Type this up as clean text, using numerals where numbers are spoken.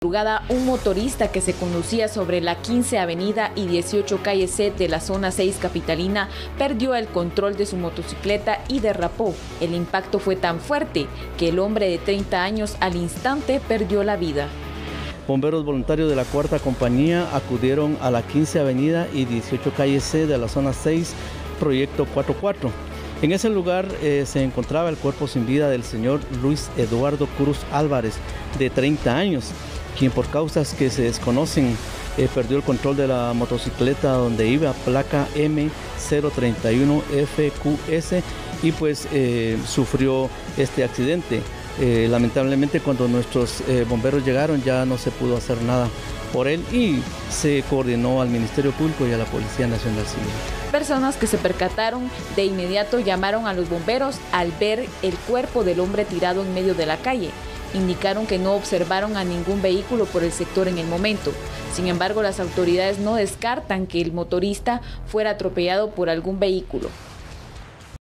Un motorista que se conducía sobre la 15 Avenida y 18 Calle C de la zona 6 capitalina perdió el control de su motocicleta y derrapó. El impacto fue tan fuerte que el hombre de 30 años al instante perdió la vida. Bomberos voluntarios de la 4ª compañía acudieron a la 15 Avenida y 18 Calle C de la zona 6, proyecto 44. En ese lugar se encontraba el cuerpo sin vida del señor Luis Eduardo Cruz Álvarez, de 30 años, quien por causas que se desconocen perdió el control de la motocicleta donde iba, placa M031FQS, y pues sufrió este accidente. Lamentablemente, cuando nuestros bomberos llegaron ya no se pudo hacer nada por él y se coordinó al Ministerio Público y a la Policía Nacional Civil. Personas que se percataron de inmediato llamaron a los bomberos al ver el cuerpo del hombre tirado en medio de la calle. Indicaron que no observaron a ningún vehículo por el sector en el momento. Sin embargo, las autoridades no descartan que el motorista fuera atropellado por algún vehículo.